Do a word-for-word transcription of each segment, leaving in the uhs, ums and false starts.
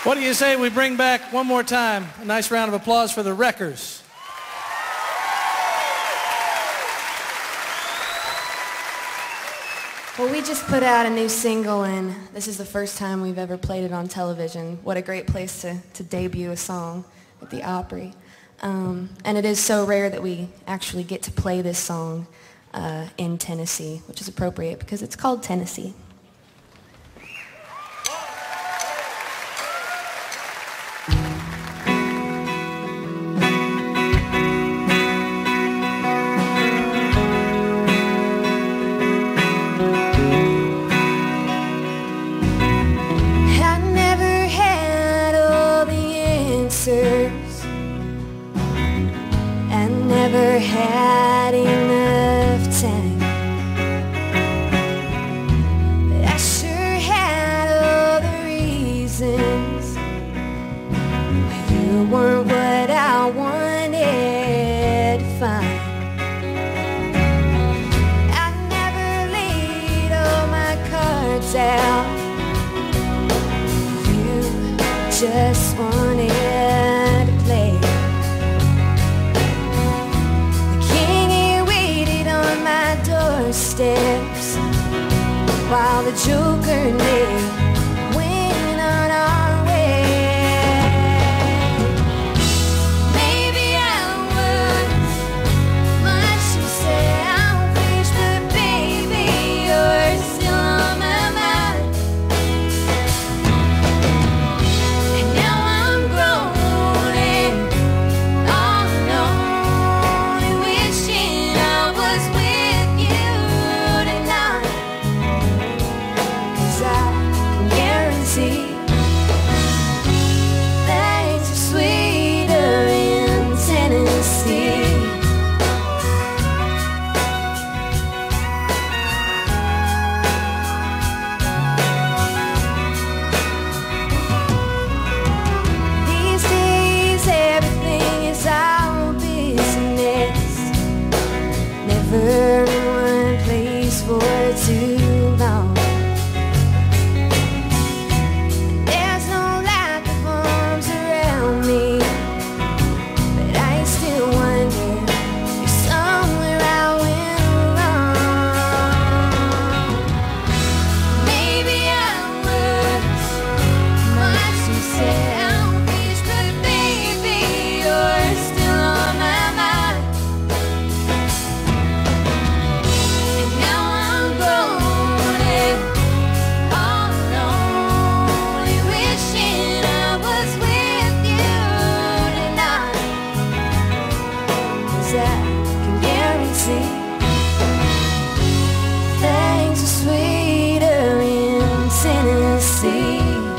What do you say we bring back one more time a nice round of applause for the Wreckers? Well, we just put out a new single, and this is the first time we've ever played it on television. What a great place to, to debut a song at the Opry. Um, and it is so rare that we actually get to play this song uh, in Tennessee, which is appropriate because it's called Tennessee. I never had enough time, but I sure had all the reasons. You weren't what I wanted to find. I never laid all my cards out. You just wanted to play. Steps while the Joker lay, went on our way. Maybe I was much too selfish, but baby, you're still on my mind. And now I'm grown and all alone and wishing I was with things are sweeter in Tennessee. These days everything is our business, never in one place for too long. Things are sweeter in Tennessee.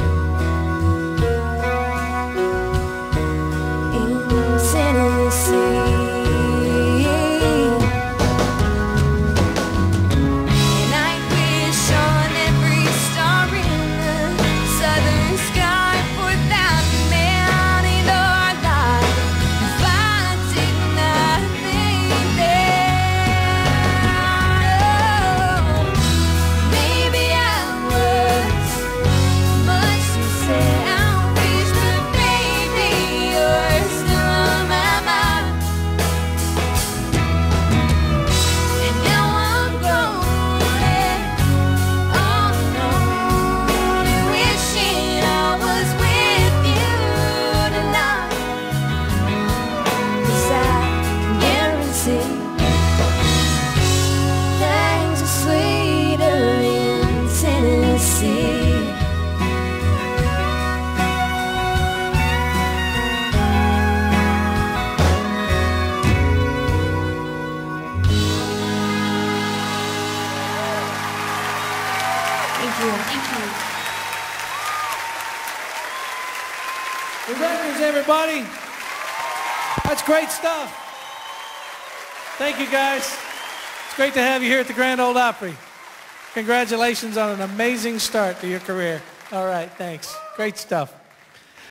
In Tennessee. And I wish on every star in the southern sky for that man in our life. If I did nothing there. Things are sweeter in Tennessee. Thank you. Thank you. The Wreckers, everybody. That's great stuff. Thank you, guys. It's great to have you here at the Grand Ole Opry. Congratulations on an amazing start to your career. All right, thanks. Great stuff.